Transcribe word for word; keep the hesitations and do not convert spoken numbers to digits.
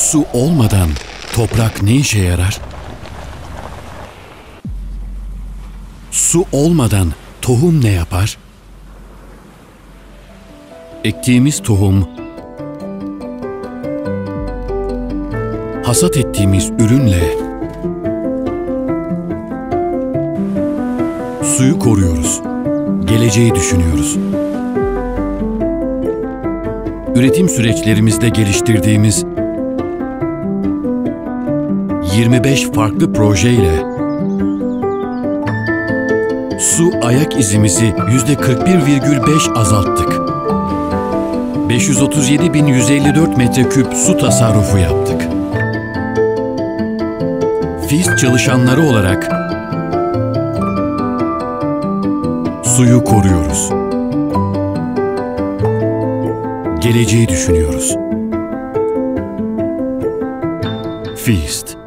Su olmadan toprak ne işe yarar? Su olmadan tohum ne yapar? Ektiğimiz tohum, hasat ettiğimiz ürünle suyu koruyoruz, geleceği düşünüyoruz. Üretim süreçlerimizde geliştirdiğimiz yirmi beş farklı projeyle su ayak izimizi yüzde kırk bir virgül beş azalttık. beş yüz otuz yedi bin yüz elli dört metreküp su tasarrufu yaptık. Fist çalışanları olarak suyu koruyoruz. Geleceği düşünüyoruz. Fist.